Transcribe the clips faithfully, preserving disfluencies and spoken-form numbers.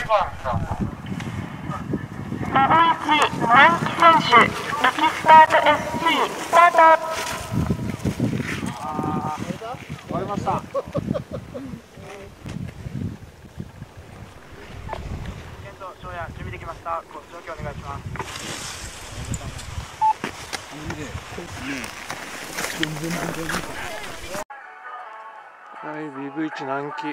南紀選手、エキスパート エスシー スタート。 終わりました。準備できました。コース状況お願いします。はい、ビーブイワン 南紀。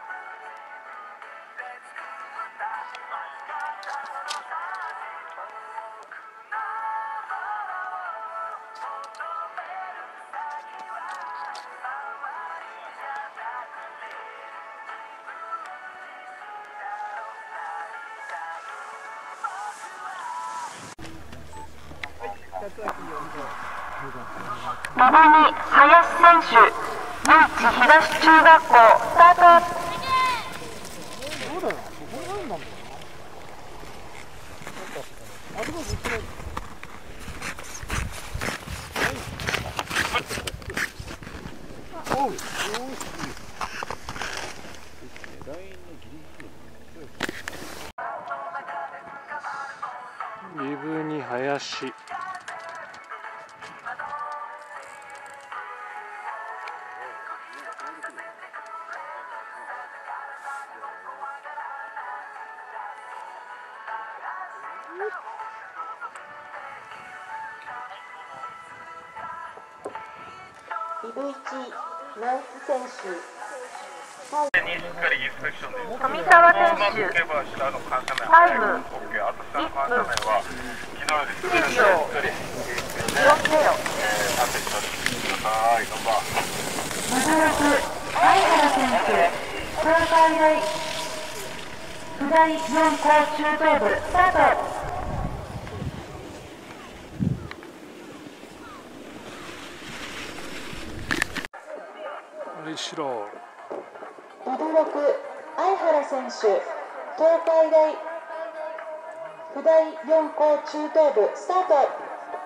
馬場に林選手、愛知東中学校スタート。 そうだよ、ここなんだもんな。あそこずっとね。おう、よーし。リブに林。 リブいち、ナイス選手。富澤選手、タイムいっぷんいちびょうよんゼロ。まもなく相原選手、東海大富大四高中等部スタート。 まもなく相原選手、東海大富大四高中等部スタート。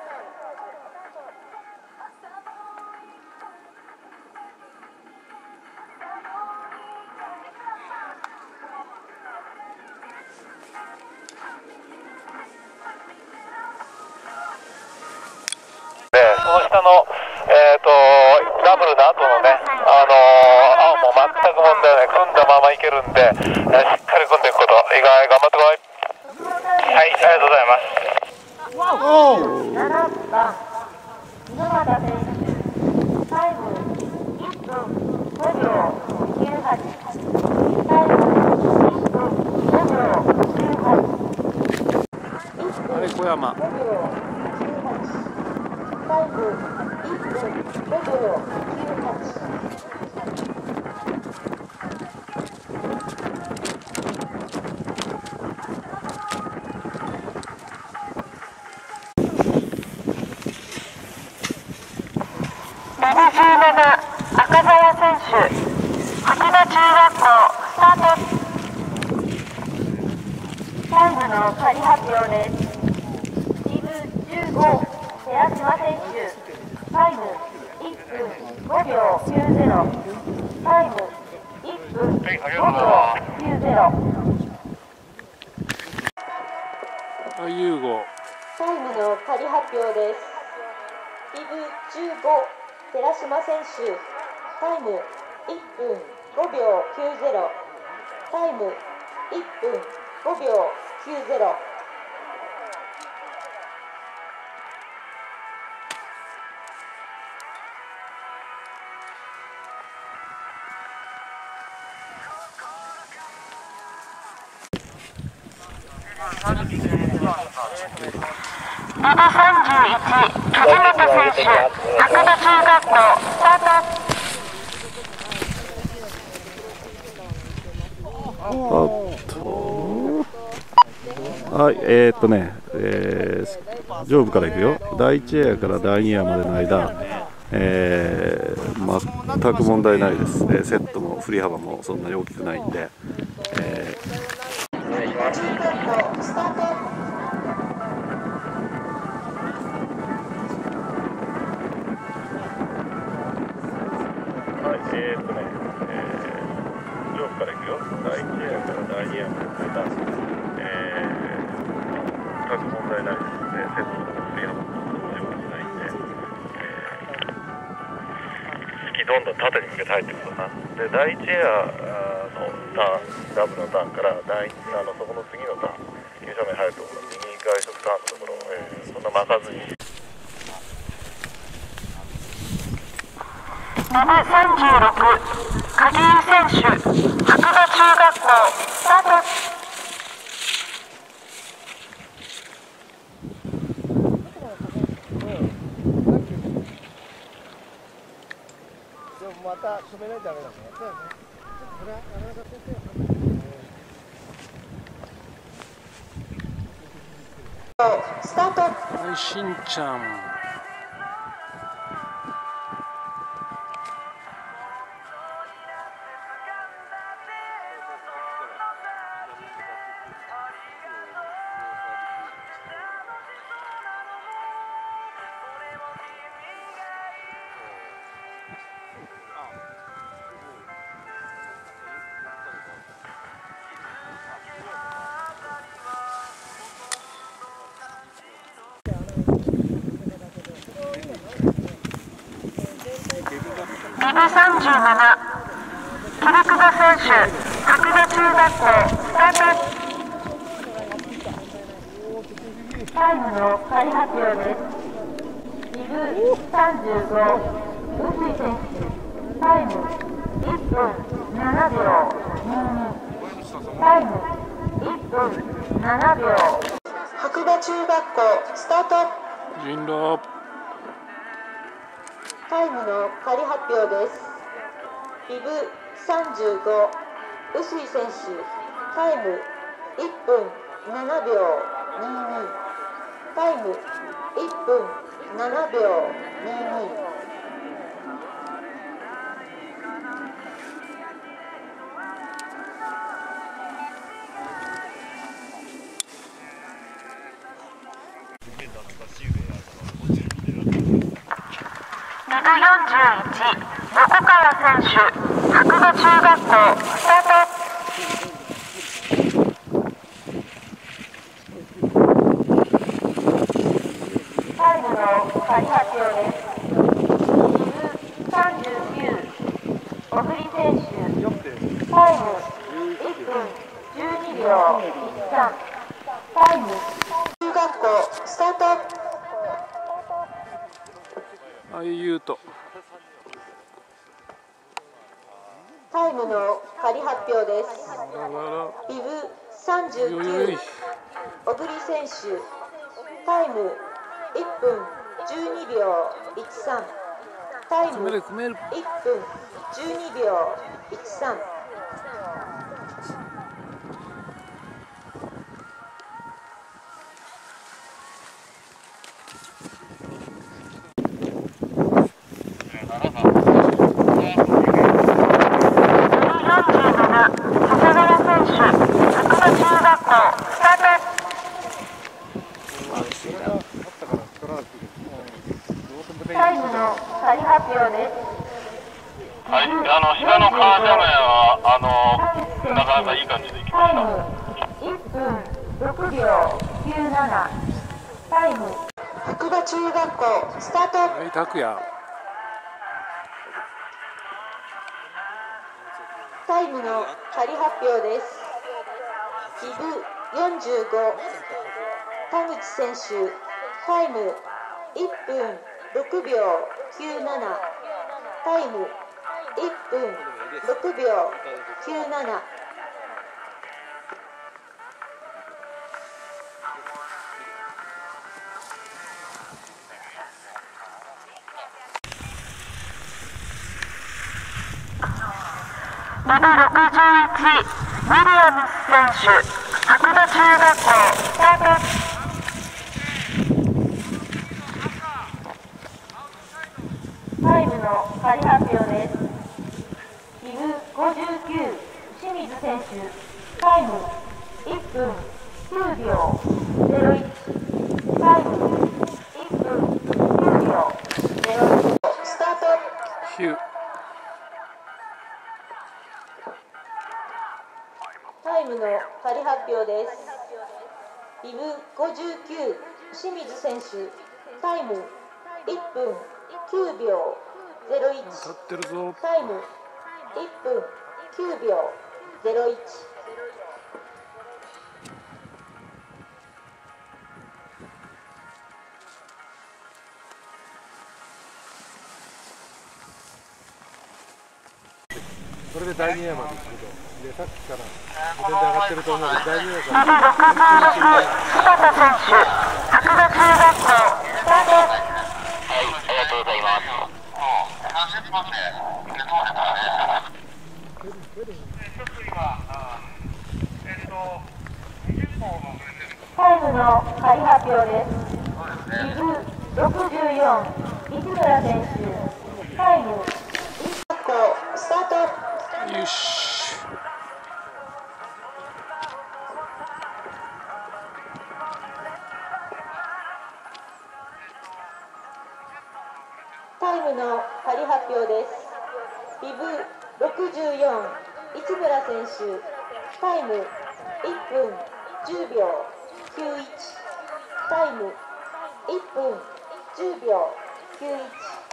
その下の、えー、とダブルの後のね、あのー、青も全く問題ない、組んだままいけるんで、えー、しっかり組んでいくこと、意外頑張ってこい。はい、ありがとうございます。 ななばん猪俣選手、タイムいっぷんごびょうきゅうはち、タイムいっぷんごびょうきゅうはち、 はい、小山。 タイムいっぷんごびょうきゅうはち。ななじゅうなな、赤澤選手、秋葉中学校スタート。タイムの仮発表です。リブじゅうご、寺島選手、タイムいっぷんごびょうきゅうゼロ、タイムいっぷんごびょうきゅうゼロ。 あ、ユーゴ。 タイムの仮発表です。リブじゅうご、寺島選手、タイムいっぷんごびょうきゅうゼロ、タイムいっぷんごびょうきゅうゼロ。リブさんじゅういち、梶本選手、白馬中学校スタート。 おっと、はい、えー、っとね、えー、上部からいくよ。だいいちエアからだいにエアまでの間、えー、全く問題ないです、ね、セットも振り幅もそんなに大きくないんで、えー、 お願いします。 はい、えー、っとね、えー、上部部からいくよ。だいいちエアからだいにエアまでの間、えー、各問題ないですので、生徒の方次のことをしないんで、えー、次どんどん縦に向けて入っていくとな。で、だいいちエアのターン、ダブルのターンからだいにあのそこの次のターン、急斜面入るところ、右外側ターンのところ、えー、そんな巻かずに。 ビブさんじゅうろく、下級選手、白馬中学校、スタート。 また止めないとダメだね。そうですね。これはなかなか先生。 スタート。 はい、しんちゃん。 ビブさんじゅうなな、桐久保選手、白馬中学校、スタート。タイムの仮発表です。ビブさんじゅうご、臼井選手、タイムいっぷんななびょうにじゅうに、タイムいっぷんななびょう。白馬中学校、スタート。 人狼。 タイムの仮発表です。ビブさんじゅうご、臼井選手、タイムいっぷんななびょうにじゅうに、タイムいっぷんななびょうにじゅうに。ビブよんじゅういち、横川選手、白馬中学校、スタート。タイムの仮発表です。ビブさんじゅうきゅう、小栗選手、タイムいっぷんじゅうにびょういちさん、タイム中学校、スタート。 はい、ゆうと。 タイムの仮発表です。ビブさんじゅうきゅう、小栗選手、タイムいっぷんじゅうにびょういちさん、タイムいっぷんじゅうにびょういちさん。タイムの仮発表です。 はい、あの下の川斜面はあのなかなかいい感じでいきました。 いっぷんろくびょうきゅうなな、タイム白馬中学校、スタート。 はい、拓也。 タイムの仮発表です。ビブよんじゅうご、田口選手、タイムいっぷんろくびょうきゅうなな、タイムいっぷんろくびょうきゅうなな。ビブろくじゅういち、ウィリアムス選手、白馬中学校、スタート。タイムの仮発表です。ビブごじゅうきゅう、清水選手、タイムいっぷんきゅうびょうゼロいち、タイムいっぷんきゅうびょうゼロいち、スタート。 ヒュー。 タイムの仮発表です。ビブごじゅうきゅう、清水選手、タイムいっぷんきゅうびょうゼロいち。 立ってるぞ。 タイムいっぷんきゅうびょうゼロいち。 これでだいにエアまで行くと、でさっきから全然上がってると思うけど、だいにエアから柴田選手、白馬中学校スタート。 ありがとうございます。 タイムの仮発表です。ビブろくじゅうよん、市村選手、タイムいち学校スタート。 よし。 タイムの仮発表です。ビブろくじゅうよん、市村選手、タイムいっぷんじゅうびょうきゅういち。タイムいっぷんじゅうびょうきゅういち。